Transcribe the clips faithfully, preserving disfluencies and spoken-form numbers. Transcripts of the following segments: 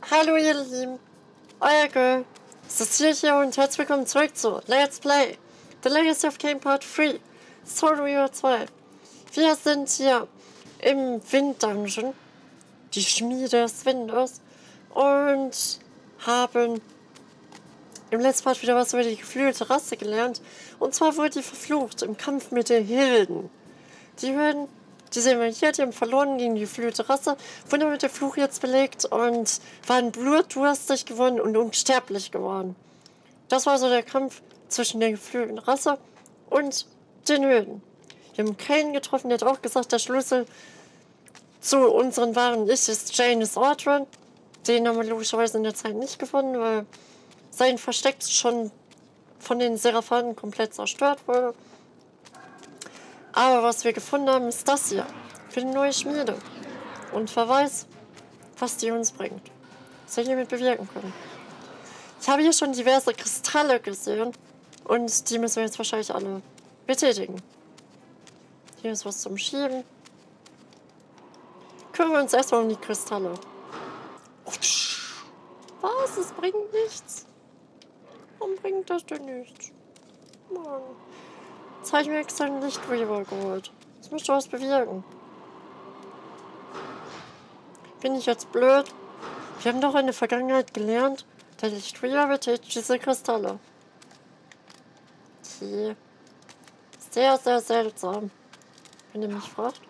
Hallo ihr Lieben, euer Girl, Cecile hier und herzlich willkommen zurück zu Let's Play The Legacy of Kain Part drei, Sword Warrior zwei. Wir sind hier im Wind-Dungeon, die Schmiede des Windes, und haben im letzten Part wieder was über die geflügelte Rasse gelernt. Und zwar wurde die verflucht im Kampf mit den Hilden. Die Hilden, die sehen wir hier, die haben verloren gegen die geflügelte Rasse, wurden aber mit der Fluch jetzt belegt und waren blutdurstig geworden und unsterblich geworden. Das war so der Kampf zwischen der geflügelten Rasse und den Hilden. Wir haben Kain getroffen, der hat auch gesagt, der Schlüssel zu unseren wahren Ich ist Janus Ortran. Den haben wir logischerweise in der Zeit nicht gefunden, weil sein Versteck schon von den Seraphanen komplett zerstört wurde. Aber was wir gefunden haben, ist das hier. Für die neue Schmiede. Und wer weiß, was die uns bringt. Was wir hiermit bewirken können. Ich habe hier schon diverse Kristalle gesehen. Und die müssen wir jetzt wahrscheinlich alle betätigen. Hier ist was zum Schieben. Kümmern wir uns erstmal um die Kristalle. Was? Es bringt nichts. Warum bringt das denn nichts? Mann. Jetzt habe ich mir extra ein Lichtweaver geholt. Das möchte was bewirken. Bin ich jetzt blöd? Wir haben doch in der Vergangenheit gelernt, der Lichtweaver betätigt diese Kristalle. Okay. Sehr, sehr seltsam. Wenn ihr mich fragt.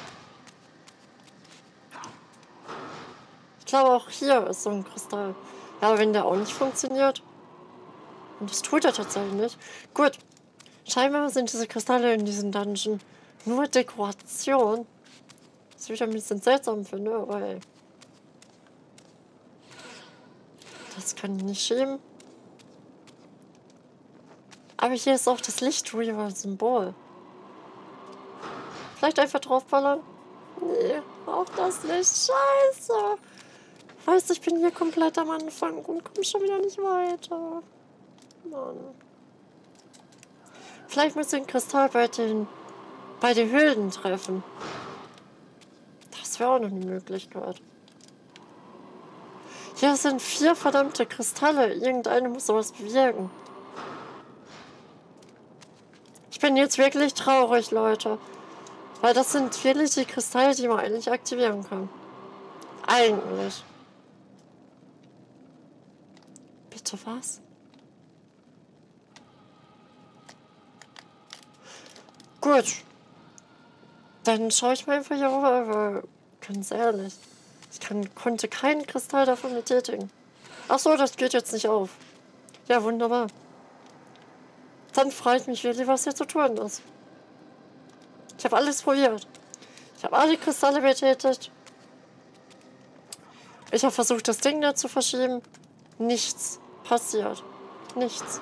Ich glaube, auch hier ist so ein Kristall. Ja, aber wenn der auch nicht funktioniert. Und das tut er tatsächlich nicht. Gut. Scheinbar sind diese Kristalle in diesem Dungeon nur Dekoration. Was ich wieder ein bisschen seltsam finde, weil das kann ich nicht schieben. Aber hier ist auch das Lichtweaver-Symbol. Vielleicht einfach draufballern? Nee, auch das nicht. Scheiße. Weißt du, ich bin hier komplett am Anfang und komme schon wieder nicht weiter. Mann. Vielleicht muss ich den Kristall bei den, bei den Hilden treffen. Das wäre auch noch eine Möglichkeit. Hier sind vier verdammte Kristalle. Irgendeine muss sowas bewirken. Ich bin jetzt wirklich traurig, Leute. Weil das sind wirklich die Kristalle, die man eigentlich aktivieren kann. Eigentlich. Bitte was? Gut. Dann schaue ich mal einfach hier rüber, weil, ganz ehrlich, ich kann, konnte keinen Kristall davon betätigen. Ach so, das geht jetzt nicht auf. Ja, wunderbar. Dann freut mich wirklich, was hier zu tun ist. Ich habe alles probiert. Ich habe alle Kristalle betätigt. Ich habe versucht, das Ding da zu verschieben. Nichts passiert. Nichts.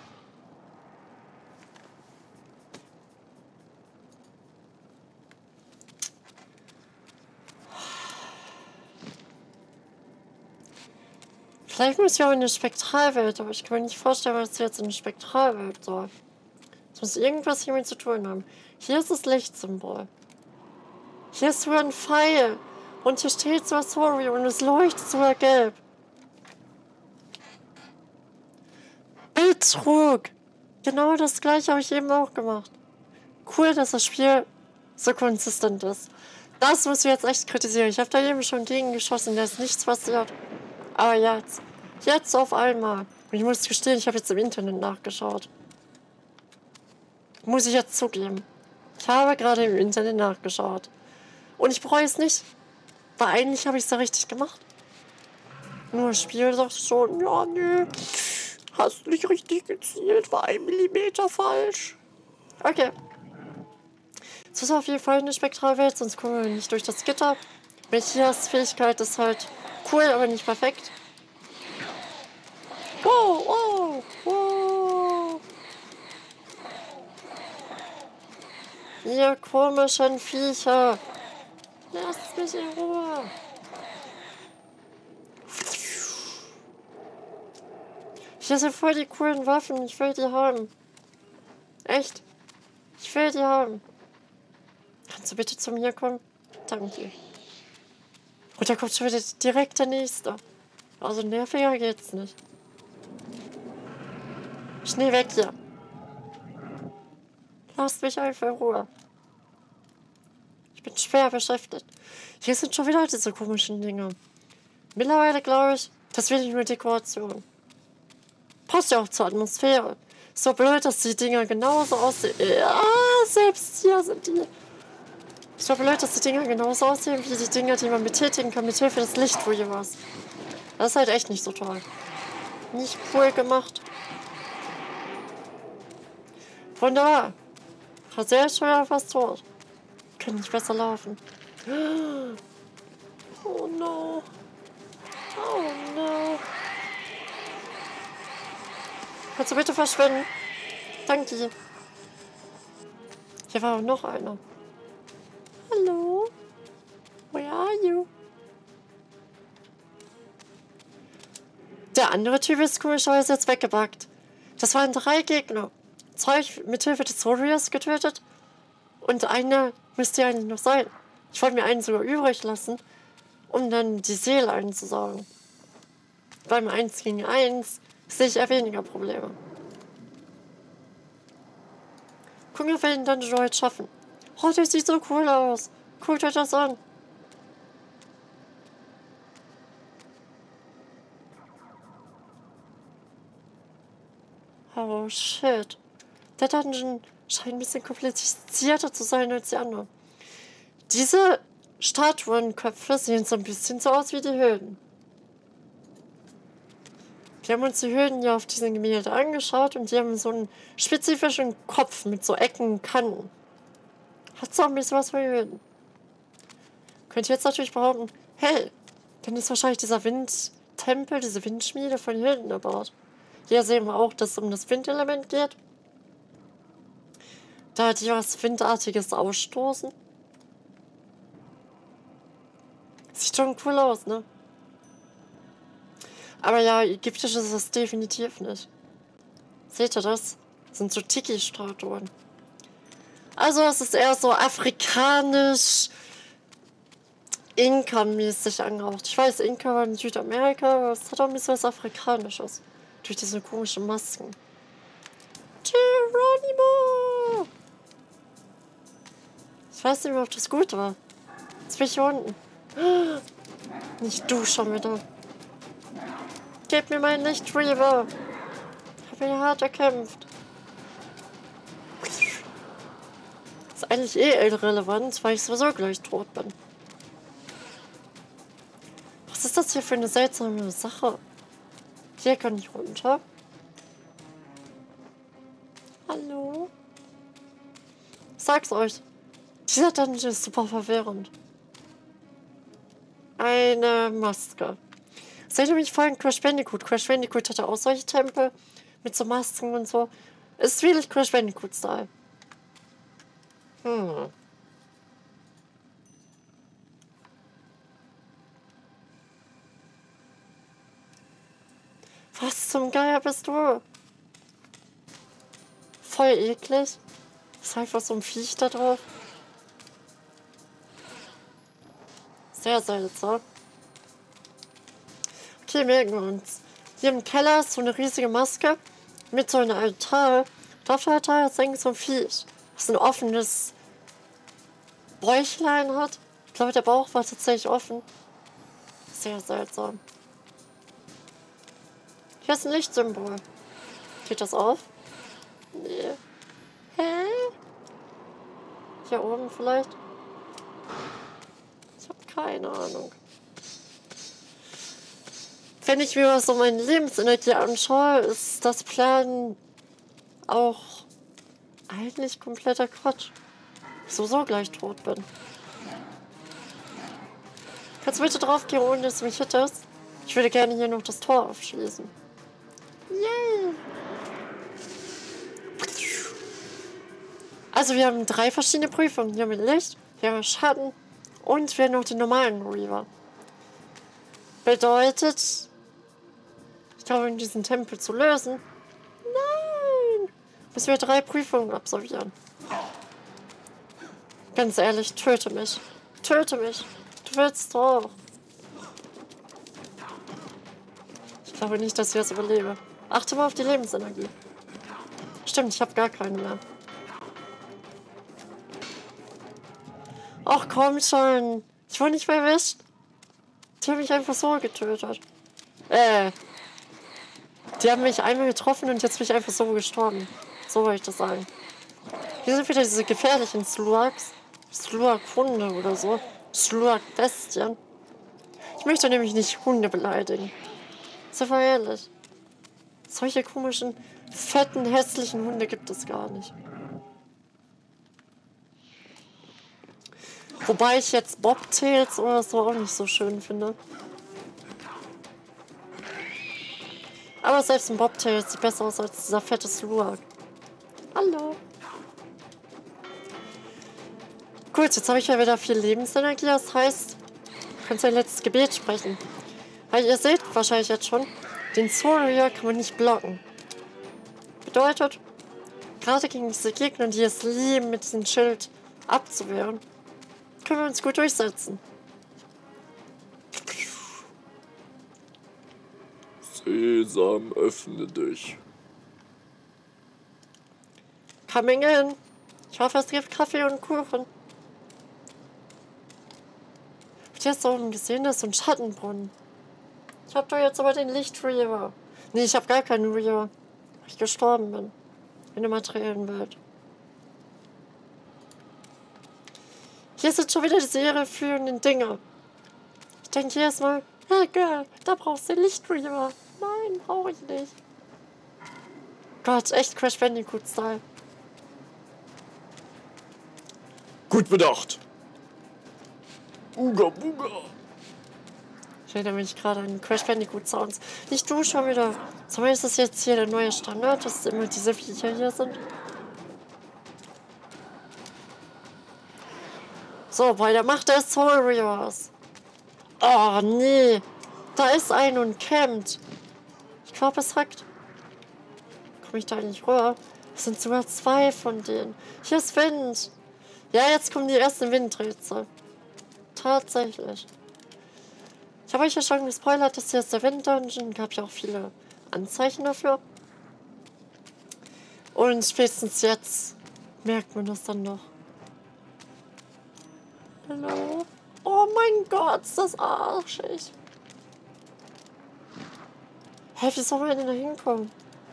Vielleicht muss ich auch in eine Spektralwelt, aber ich kann mir nicht vorstellen, was jetzt in eine Spektralwelt soll. Es muss irgendwas hiermit zu tun haben. Hier ist das Lichtsymbol. Hier ist sogar ein Pfeil. Und hier steht so sorry und es leuchtet sogar gelb. Betrug! Genau das gleiche habe ich eben auch gemacht. Cool, dass das Spiel so konsistent ist. Das muss ich jetzt echt kritisieren. Ich habe da eben schon gegen geschossen, da ist nichts passiert. Aber jetzt, jetzt auf einmal. Und ich muss gestehen, ich habe jetzt im Internet nachgeschaut. Muss ich jetzt zugeben. Ich habe gerade im Internet nachgeschaut. Und ich bereue es nicht. Weil eigentlich habe ich es da richtig gemacht. Nur das Spiel sagt schon, ja, nö, hast nicht richtig gezielt, war ein Millimeter falsch. Okay. Das ist auf jeden Fall eine Spektralwelt, sonst kommen wir nicht durch das Gitter. Mechias Fähigkeit ist halt cool, aber nicht perfekt. Wow, wow, wow. Ihr komischen Viecher. Lasst mich in Ruhe. Hier sind voll die coolen Waffen. Ich will die haben. Echt. Ich will die haben. Kannst du bitte zu mir kommen? Danke. Und da kommt schon wieder direkt der Nächste. Also nerviger geht's nicht. Schnell weg hier. Lasst mich einfach in Ruhe. Ich bin schwer beschäftigt. Hier sind schon wieder diese komischen Dinge. Mittlerweile glaube ich, das will nicht nur Dekoration. Passt ja auch zur Atmosphäre. So blöd, dass die Dinger genauso aussehen. Ja, selbst hier sind die. So blöd, dass die Dinger genauso aussehen wie die Dinger, die man betätigen kann mit Hilfe des Lichtweavers. Das ist halt echt nicht so toll. Nicht cool gemacht. Wunderbar. Rasel ist schon wieder fast tot. Kann nicht besser laufen. Oh no. Oh no. Kannst du bitte verschwinden? Danke. Hier war auch noch einer. Hallo? Where are you? Der andere Typ ist komischerweise jetzt weggebackt. Das waren drei Gegner. Zwei mit Hilfe des Warriors getötet. Und einer müsste ja eigentlich noch sein. Ich wollte mir einen sogar übrig lassen, um dann die Seele einzusaugen. Beim eins gegen eins sehe ich eher weniger Probleme. Gucken wir, ob wir den Dungeon heute schaffen. Oh, der sieht so cool aus. Guckt euch das an. Oh shit. Der Dungeon scheint ein bisschen komplizierter zu sein als die anderen. Diese Statuenköpfe sehen so ein bisschen so aus wie die Höhlen. Wir haben uns die Höhlen ja auf diesem Gemälde angeschaut und die haben so einen spezifischen Kopf mit so Ecken und Kanten. Hat so ein bisschen was von Höhlen. Könnt ihr jetzt natürlich behaupten, hey, dann ist wahrscheinlich dieser Windtempel, diese Windschmiede von Hilden erbaut. Hier sehen wir auch, dass es um das Windelement geht. Da die was Windartiges ausstoßen. Sieht schon cool aus, ne? Aber ja, ägyptisch ist es definitiv nicht. Seht ihr das? Das sind so Tiki-Statuen. Also es ist eher so afrikanisch, Inka-mäßig angehaucht. Ich weiß, Inka war in Südamerika, aber es hat auch ein bisschen was Afrikanisches. Durch diese komischen Masken. Geronimo! Ich weiß nicht mehr, ob das gut war. Jetzt bin ich hier unten. Nicht du schon wieder. Gib mir meinen Lichtweaver. Ich habe ihn hart erkämpft. Ist eigentlich eh irrelevant, weil ich sowieso gleich tot bin. Was ist das hier für eine seltsame Sache? Hier kann ich runter. Hallo? Ich sag's euch. Dieser Dungeon ist super verwirrend. Eine Maske. Seht ihr mich vorhin Crash Bandicoot? Crash Bandicoot hatte auch solche Tempel mit so Masken und so. Ist wirklich Crash Bandicoot-Style. Hm. Was zum Geier bist du? Voll eklig. Ist einfach so ein Viech da drauf. Sehr seltsam. Okay, merken wir uns. Hier im Keller ist so eine riesige Maske mit so einem Altar. Und auf dem Altar ist eigentlich so ein Viech, das ein offenes Bäuchlein hat. Ich glaube, der Bauch war tatsächlich offen. Sehr seltsam. Hier ist ein Lichtsymbol. Geht das auf? Nee. Hä? Hier oben vielleicht? Ich habe keine Ahnung. Wenn ich mir so meine Lebensenergie anschaue, ist das Plan auch eigentlich kompletter Quatsch. Ich sowieso gleich tot bin. Kannst du bitte drauf gehen, ohne dass du mich hittest? Ich würde gerne hier noch das Tor aufschließen. Yay! Also wir haben drei verschiedene Prüfungen. Hier mit Licht, wir haben Schatten und wir haben noch den normalen Reaver. Bedeutet, ich glaube, in diesen Tempel zu lösen. Nein! Müssen wir drei Prüfungen absolvieren. Ganz ehrlich, töte mich. Töte mich. Du willst doch. glaube nicht, dass ich das überlebe. Achte mal auf die Lebensenergie. Stimmt, ich habe gar keine mehr. Ach komm schon. Ich wurde nicht mehr erwischt. Die haben mich einfach so getötet. Äh. Die haben mich einmal getroffen und jetzt bin ich einfach so gestorben. So wollte ich das sagen. Hier sind wieder diese gefährlichen Slugs. Slug-Hunde oder so. Slug-Bestien. Ich möchte nämlich nicht Hunde beleidigen. Sei mal ehrlich. Solche komischen, fetten, hässlichen Hunde gibt es gar nicht. Wobei ich jetzt Bobtails oder so auch nicht so schön finde. Aber selbst ein Bobtail sieht besser aus als dieser fette Slug. Hallo. Gut, jetzt habe ich ja wieder viel Lebensenergie. Das heißt, du kannst ein letztes Gebet sprechen. Weil ihr seht wahrscheinlich jetzt schon, den Warrior kann man nicht blocken. Bedeutet, gerade gegen diese Gegner, die es lieben, mit diesem Schild abzuwehren, können wir uns gut durchsetzen. Sesam, öffne dich. Coming in. Ich hoffe, es gibt Kaffee und Kuchen. Habt ihr jetzt da oben gesehen, das ist so ein Schattenbrunnen. Ich hab doch jetzt aber den Licht-Reaver. Nee, ich hab gar keinen Reaver. Weil ich gestorben bin. In der materiellen Welt. Hier sind schon wieder diese irreführenden Dinger. Ich denke jedes Mal, hey Girl, da brauchst du den Licht-Reaver. Nein, brauche ich nicht. Gott, echt Crash Bandicoot-Style. Gut bedacht. Uga Buga. Ich erinnere mich gerade an Crash Bandicoot Sounds. Nicht du schon wieder. Sag mal, ist das jetzt hier der neue Standard, dass immer diese Viecher hier sind? So, bei der Macht des Warriors. Oh, nee. Da ist ein und campt. Ich glaube, es hackt. Komme ich da nicht rüber? Es sind sogar zwei von denen. Hier ist Wind. Ja, jetzt kommen die ersten Windrätsel. Tatsächlich. Ich habe euch ja schon gespoilert, dass hier ist der Wind-Dungeon. Gab ja auch viele Anzeichen dafür. Und spätestens jetzt merkt man das dann noch. Hallo? Oh mein Gott, ist das arschig. Hä, wie soll man denn da hinkommen?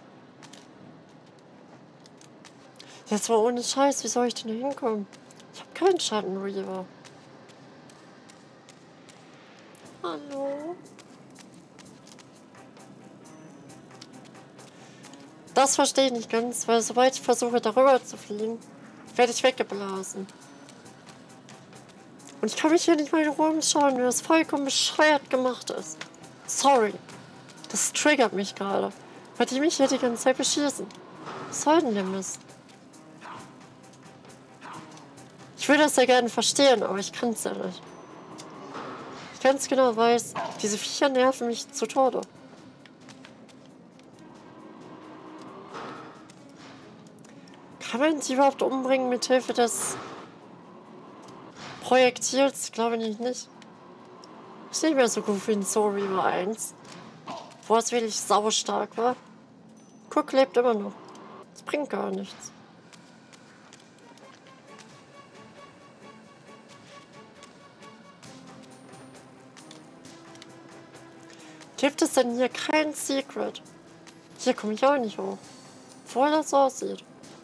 Jetzt mal ohne Scheiß, wie soll ich denn da hinkommen? Ich habe keinen Schattenreaver. Hallo? Das verstehe ich nicht ganz, weil sobald ich versuche, darüber zu fliegen, werde ich weggeblasen. Und ich kann mich hier nicht mal in Ruhe umschauen, weil das vollkommen bescheuert gemacht ist. Sorry. Das triggert mich gerade, weil die mich hier die ganze Zeit beschießen. Was soll denn der Mist? Ich würde das ja gerne verstehen, aber ich kann es ja nicht. Ich ganz genau weiß, diese Viecher nerven mich zu Tode. Kann man sie überhaupt umbringen mit Hilfe des Projektils? Glaube ich nicht. Ist nicht mehr so gut wie in Soul Reaver eins, wo es wirklich saustark war. Cook lebt immer noch. Das bringt gar nichts. Gibt es denn hier kein Secret? Hier komme ich auch nicht hoch. Obwohl das so aussieht.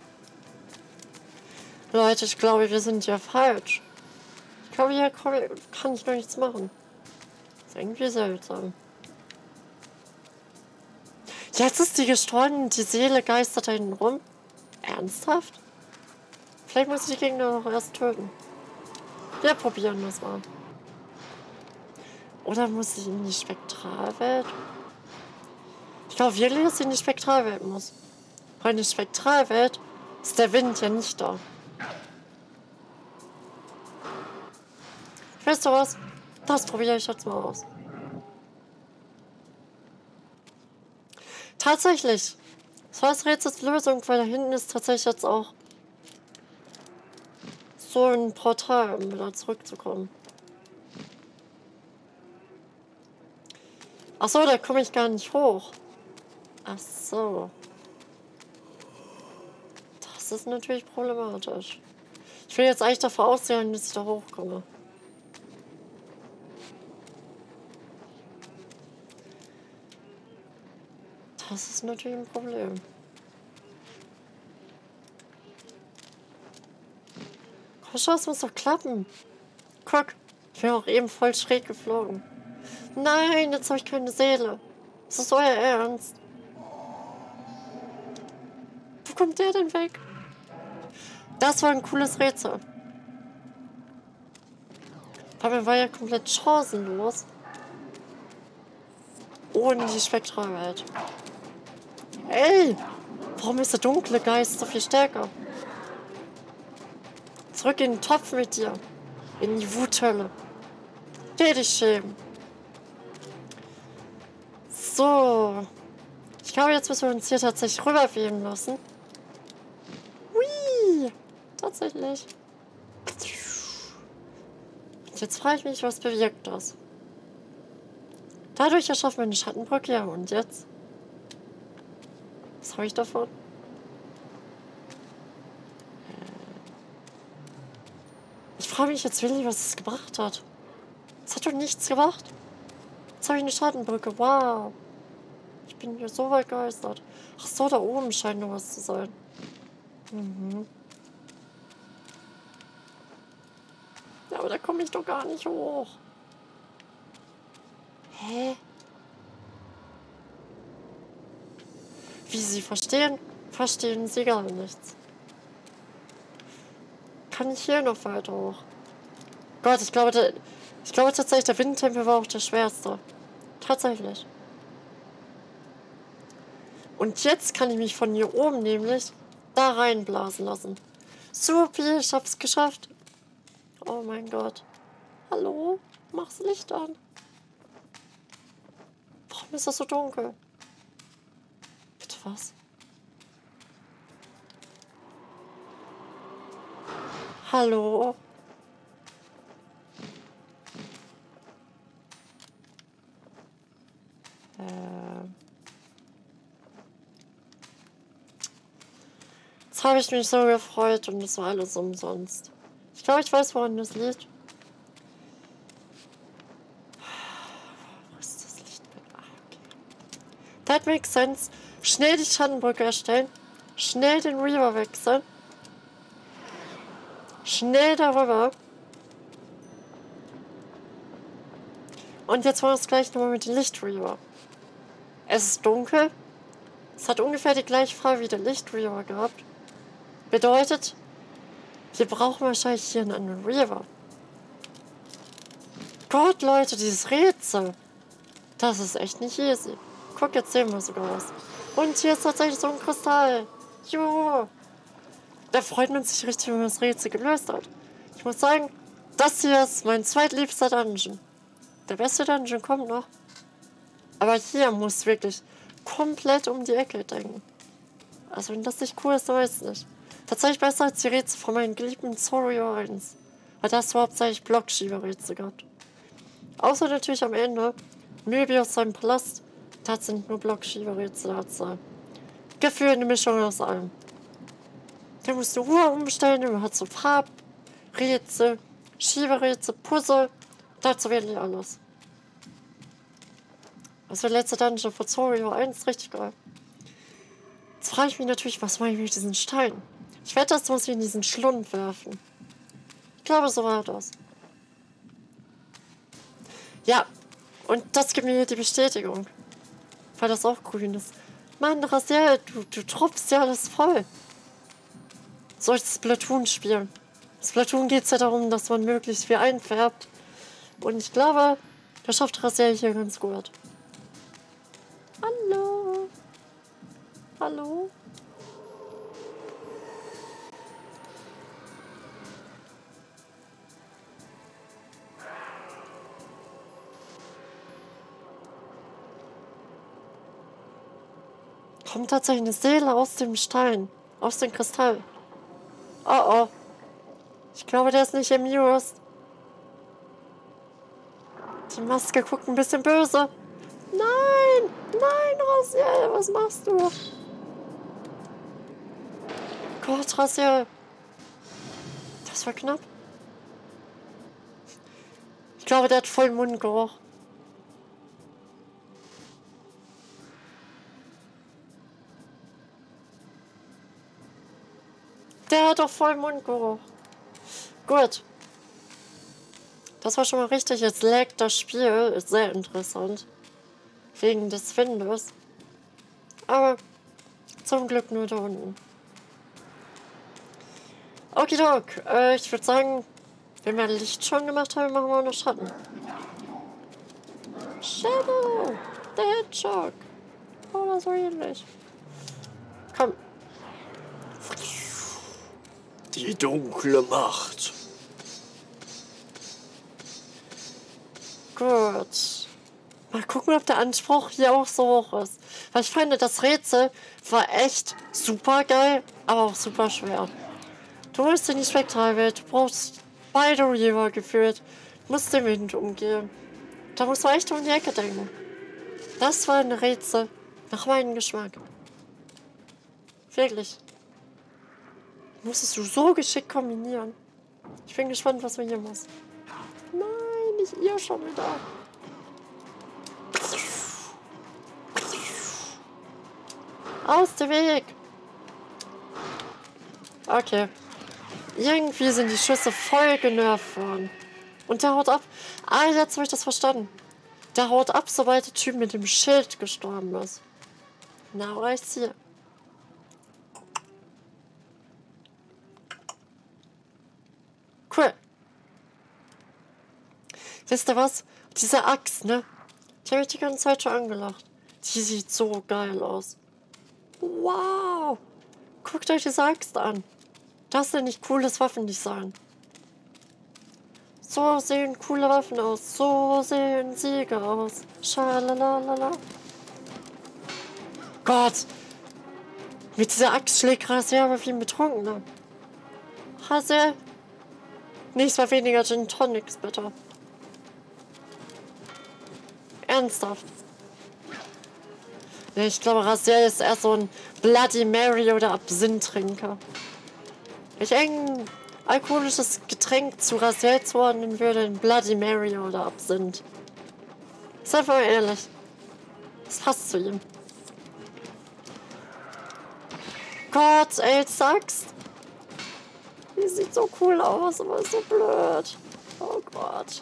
Leute, ich glaube, wir sind hier falsch. Ich glaube, hier kann ich noch nichts machen. Das ist irgendwie seltsam. Jetzt ist die gestorben und die Seele geistert da hinten rum. Ernsthaft? Vielleicht muss ich die Gegner noch erst töten. Wir probieren das mal. Oder muss ich in die Spektralwelt? Ich glaube wirklich, dass ich in die Spektralwelt muss. Weil in der Spektralwelt ist der Wind ja nicht da. Weißt du was? Das probiere ich jetzt mal aus. Tatsächlich. Das war das Rätsels Lösung, weil da hinten ist tatsächlich jetzt auch so ein Portal, um wieder zurückzukommen. Achso, da komme ich gar nicht hoch. Ach so. Das ist natürlich problematisch. Ich will jetzt eigentlich davor ausgehen, dass ich da hochkomme. Das ist natürlich ein Problem. Komm schon, das muss doch klappen. Guck, ich bin auch eben voll schräg geflogen. Nein, jetzt habe ich keine Seele. Ist das euer Ernst? Wo kommt der denn weg? Das war ein cooles Rätsel. Aber war ja komplett chancenlos. Ohne die Spektralwelt. Ey! Warum ist der dunkle Geist so viel stärker? Zurück in den Topf mit dir. In die Wuthölle. Geh dich schämen. So. Ich glaube, jetzt müssen wir uns hier tatsächlich rüberweben lassen. Hui! Tatsächlich. Und jetzt frage ich mich, was bewirkt das? Dadurch erschaffen wir eine Schattenbrücke, ja, und jetzt? Was habe ich davon? Ich frage mich jetzt wirklich, was es gebracht hat. Es hat doch nichts gebracht. Jetzt habe ich eine Schattenbrücke, wow. Ich bin hier so begeistert. Ach so, da oben scheint noch was zu sein. Mhm. Ja, aber da komme ich doch gar nicht hoch. Hä? Wie Sie verstehen, verstehen Sie gar nichts. Kann ich hier noch weiter hoch? Gott, ich glaube, der, ich glaube tatsächlich, der Windtempel war auch der schwerste. Tatsächlich. Und jetzt kann ich mich von hier oben nämlich da reinblasen lassen. Supi, ich hab's geschafft. Oh mein Gott. Hallo? Mach's Licht an. Warum ist das so dunkel? Bitte was? Hallo? Äh. Jetzt habe ich mich so gefreut und es war alles umsonst. Ich glaube, ich weiß, woran das liegt. Wo ist das Licht? Ah, okay. That makes sense. Schnell die Schattenbrücke erstellen. Schnell den Reaver wechseln. Schnell darüber. Und jetzt wollen wir es gleich nochmal mit dem Lichtreaver. Es ist dunkel. Es hat ungefähr die gleiche Farbe wie der Lichtreaver gehabt. Bedeutet, wir brauchen wahrscheinlich hier einen Reaver. Gott, Leute, dieses Rätsel. Das ist echt nicht easy. Guck, jetzt sehen wir sogar was. Und hier ist tatsächlich so ein Kristall. Jo. Da freut man sich richtig, wenn man das Rätsel gelöst hat. Ich muss sagen, das hier ist mein zweitliebster Dungeon. Der beste Dungeon kommt noch. Aber hier muss wirklich komplett um die Ecke denken. Also wenn das nicht cool ist, dann weiß ich nicht. Tatsächlich besser als die Rätsel von meinen geliebten Sorio eins. Weil das war hauptsächlich Blockschieberrätsel gehabt. Außer natürlich am Ende Möbius seinem Palast. Das sind nur Blockschieberrätsel. Gefühlt eine Mischung aus allem. Der musste Uhr umstellen, der hat so Farbrätsel, Schieberätsel, Puzzle. Dazu wirklich alles. Also der letzte Dungeon von Sorio eins, richtig geil. Jetzt frage ich mich natürlich, was mache ich mit diesen Steinen? Ich werde das muss ich in diesen Schlund werfen. Ich glaube, so war das. Ja, und das gibt mir hier die Bestätigung. Weil das auch grün ist. Mann, Raziel, du, du tropfst ja alles voll. Soll ich Splatoon spielen? Splatoon geht es ja darum, dass man möglichst viel einfärbt. Und ich glaube, das schafft Raziel hier ganz gut. Hallo? Hallo? Kommt tatsächlich eine Seele aus dem Stein. Aus dem Kristall. Oh oh. Ich glaube, der ist nicht amused. Die Maske guckt ein bisschen böse. Nein! Nein, Raziel, was machst du? Gott, Raziel. Das war knapp. Ich glaube, der hat voll Mundgeruch. Der hat doch voll Mundgeruch. Gut. Das war schon mal richtig. Jetzt laggt das Spiel. Ist sehr interessant. Wegen des Windes. Aber zum Glück nur da unten. Okidok. Äh, ich würde sagen, wenn wir Licht schon gemacht haben, machen wir auch noch Schatten. Shadow. The Hedgehog. Oder so ähnlich. Komm. Die dunkle Macht. Gut. Mal gucken, ob der Anspruch hier auch so hoch ist. Weil ich finde, das Rätsel war echt super geil, aber auch super schwer. Du musst in die Spektralwelt, du brauchst beide Reaver geführt, du musst den Wind umgehen. Da musst du echt um die Ecke denken. Das war ein Rätsel nach meinem Geschmack. Wirklich. Musstest du so geschickt kombinieren. Ich bin gespannt, was wir hier muss. Nein, nicht ihr schon wieder. Aus dem Weg. Okay. Irgendwie sind die Schüsse voll genervt worden. Und der haut ab. Ah, jetzt habe ich das verstanden. Der haut ab, sobald der Typ mit dem Schild gestorben ist. Na, reicht's hier. Cool. Wisst ihr was? Diese Axt, ne? Die habe ich die ganze Zeit schon angelacht. Die sieht so geil aus. Wow. Guckt euch diese Axt an. Das sind nicht cooles Waffendesign. So sehen coole Waffen aus. So sehen Siege aus. Schalalalala. Gott. Mit dieser Axt schlägt Raziel aber wie ein Betrunkener. Raziel. Nichts mal weniger Gin Tonics, bitte. Ernsthaft. Nee, ich glaube, Raziel ist eher so ein Bloody Mary oder Absinth-Trinker. Wenn ich ein alkoholisches Getränk zu Raziel zuordnen würde, ein Bloody Mary oder Absinth. Seid mal ehrlich. Das passt zu ihm. Gott, ey, sagst. Die sieht so cool aus, aber ist so blöd. Oh Gott.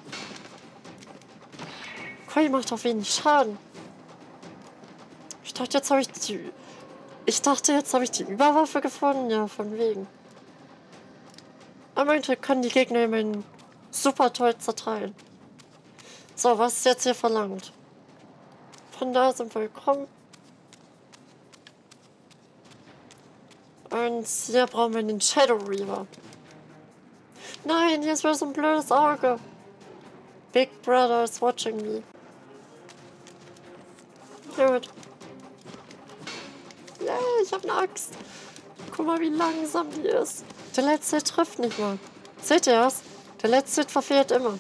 Koi macht doch wenig Schaden. Ich dachte, jetzt habe ich die... Ich dachte, jetzt habe ich die Überwaffe gefunden. Ja, von wegen. Er meinte, können die Gegner immerhin super toll zerteilen. So, was ist jetzt hier verlangt? Von da sind wir gekommen. Und hier brauchen wir den Shadow Reaver. Nein, hier ist wieder so ein blödes Auge. Big Brother is watching me. Gut. Yay, ich habe eine Axt. Guck mal, wie langsam die ist. Der letzte trifft nicht mal. Seht ihr das? Der letzte verfehlt immer.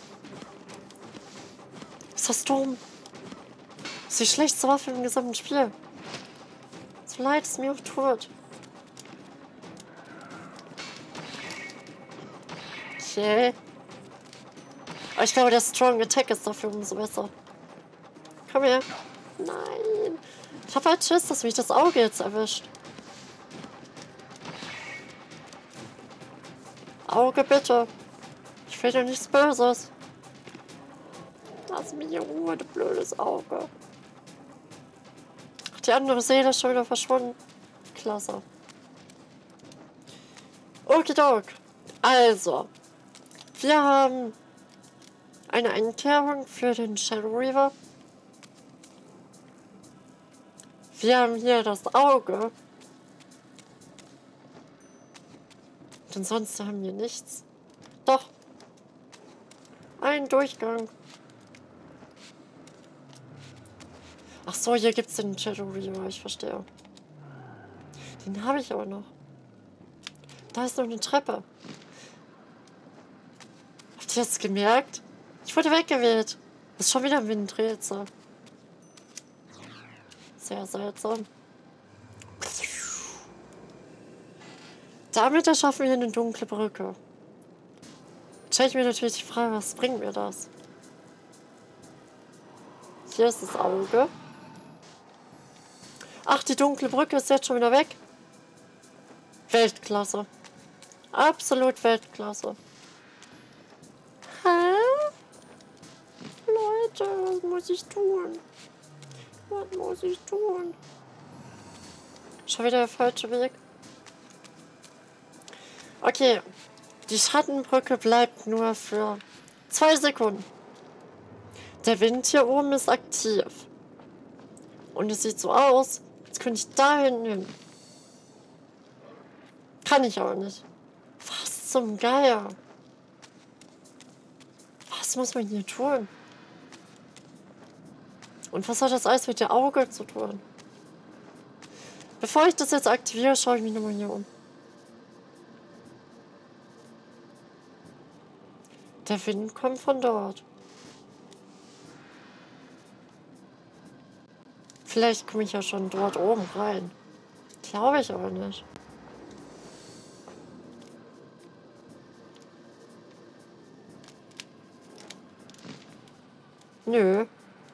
Ist das dumm? Das ist die schlechteste Waffe im gesamten Spiel. So leid es mir auch tut. Okay. Aber ich glaube, der Strong Attack ist dafür umso besser. Komm her. Nein. Ich habe halt Schiss, dass mich das Auge jetzt erwischt. Auge, bitte. Ich will dir nichts Böses. Lass mich in Ruhe, du blödes Auge. Ach, die andere Seele ist schon wieder verschwunden. Klasse. Okidok. Also. Wir haben eine Einkehrung für den Shadow Reaver. Wir haben hier das Auge. Und ansonsten haben wir nichts. Doch. Ein Durchgang. Ach so, hier gibt es den Shadow Reaver, ich verstehe. Den habe ich aber noch. Da ist noch eine Treppe. Habt ihr das gemerkt? Ich wurde weggewählt. Das ist schon wieder ein Windrätsel. Sehr seltsam. Damit erschaffen wir eine dunkle Brücke. Stelle ich mir natürlich die Frage, was bringt mir das? Hier ist das Auge. Ach, die dunkle Brücke ist jetzt schon wieder weg. Weltklasse. Absolut Weltklasse. Hä? Leute, was muss ich tun? Was muss ich tun? Schon wieder der falsche Weg. Okay. Die Schattenbrücke bleibt nur für zwei Sekunden. Der Wind hier oben ist aktiv. Und es sieht so aus, als könnte ich da hinten hin. Kann ich aber nicht. Was zum Geier? Was muss man hier tun? Und was hat das alles mit dem Auge zu tun? Bevor ich das jetzt aktiviere, schaue ich mich nochmal hier um. Der Wind kommt von dort. Vielleicht komme ich ja schon dort oben rein. Glaube ich aber nicht. Nö.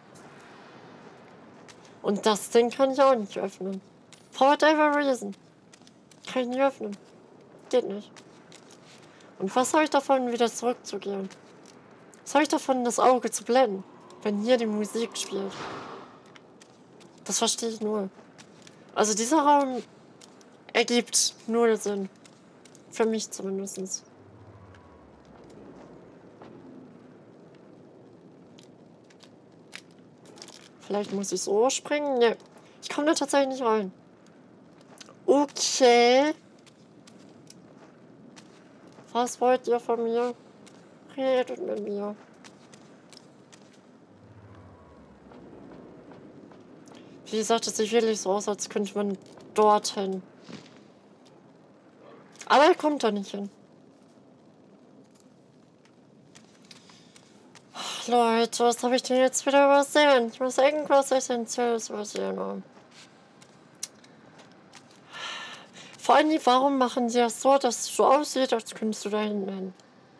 Und das Ding kann ich auch nicht öffnen. For whatever reason. Kann ich nicht öffnen. Geht nicht. Und was habe ich davon, wieder zurückzugehen? Was habe ich davon, das Auge zu blenden, wenn hier die Musik spielt? Das verstehe ich null. Also dieser Raum ergibt null Sinn. Für mich zumindest. Vielleicht muss ich so springen? Ne. Ich komme da tatsächlich nicht rein. Okay. Was wollt ihr von mir? Redet mit mir. Wie gesagt, es sieht wirklich so aus, als könnte man dorthin. Aber er kommt da nicht hin. Ach, Leute, was habe ich denn jetzt wieder übersehen? Ich muss irgendwas Essentielles übersehen haben. Vor allem, warum machen sie das so, dass es so aussieht, als könntest du da hinten hin?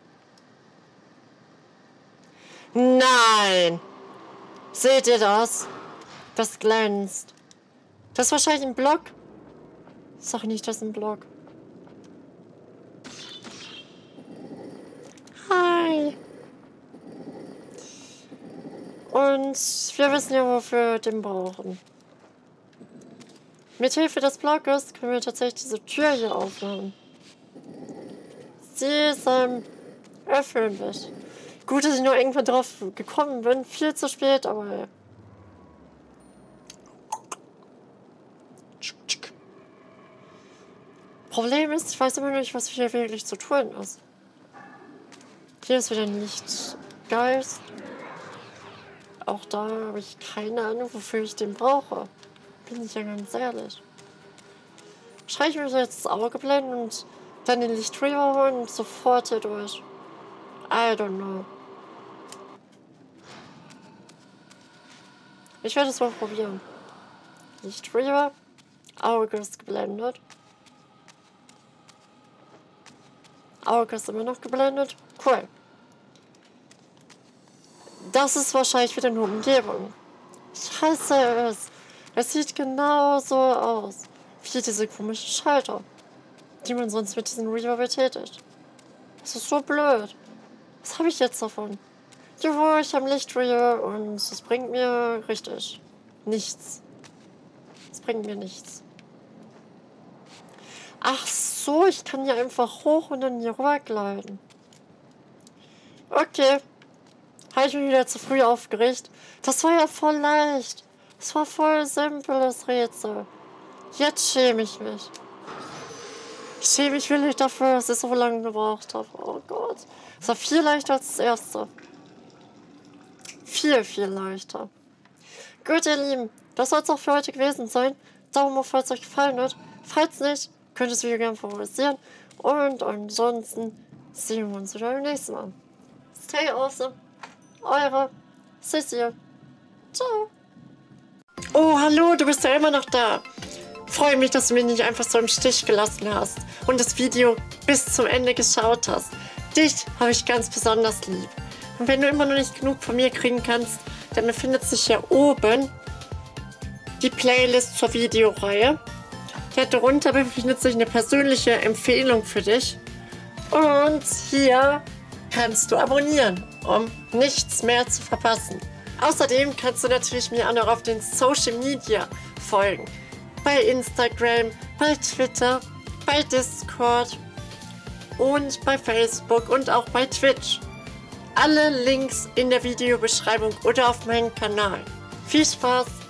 Nein! Seht ihr das? Das glänzt. Das ist wahrscheinlich ein Block. Sag nicht, das ist ein Block. Hi. Und wir wissen ja, wofür wir den brauchen. Mithilfe des Blockes können wir tatsächlich diese Tür hier aufmachen. Sie ist ähm, öffnen wird. Gut, dass ich nur irgendwann drauf gekommen bin. Viel zu spät, aber ja. Problem ist, ich weiß immer noch nicht, was hier wirklich zu tun ist. Hier ist wieder ein Lichtgeist. Auch da habe ich keine Ahnung, wofür ich den brauche. Bin ich ja ganz ehrlich. Wahrscheinlich muss ich jetzt das Auge blenden und dann den Lichtreaver holen und sofort hier durch. I don't know. Ich werde es mal probieren. Lichtreaver. Auge ist geblendet. Auge ist immer noch geblendet. Cool. Das ist wahrscheinlich wieder eine Umgebung. Ich hasse es. Es sieht genau so aus. Wie diese komischen Schalter, die man sonst mit diesem Reaver betätigt. Das ist so blöd. Was habe ich jetzt davon? Jo, ich habe Lichtreaver und es bringt mir richtig nichts. Es bringt mir nichts. Ach so, ich kann hier einfach hoch und dann hier rüber gleiten. Okay. Habe ich mich wieder zu früh aufgeregt. Das war ja voll leicht. Das war voll simples Rätsel. Jetzt schäme ich mich. Ich schäme mich wirklich dafür, dass ich so lange gebraucht habe. Oh Gott. Das war viel leichter als das erste. Viel, viel leichter. Gut, ihr Lieben. Das soll es auch für heute gewesen sein. Daumen hoch, falls es euch gefallen hat. Falls nicht, könnt ihr das Video gerne favorisieren. Und ansonsten sehen wir uns wieder beim nächsten Mal. Stay awesome. Eure Cecile. Ciao. Oh, hallo, du bist ja immer noch da. Freue mich, dass du mich nicht einfach so im Stich gelassen hast und das Video bis zum Ende geschaut hast. Dich habe ich ganz besonders lieb. Und wenn du immer noch nicht genug von mir kriegen kannst, dann befindet sich hier oben die Playlist zur Videoreihe. Hier darunter befindet sich eine persönliche Empfehlung für dich. Und hier kannst du abonnieren, um nichts mehr zu verpassen. Außerdem kannst du natürlich mir auch noch auf den Social Media folgen. Bei Instagram, bei Twitter, bei Discord und bei Facebook und auch bei Twitch. Alle Links in der Videobeschreibung oder auf meinem Kanal. Viel Spaß!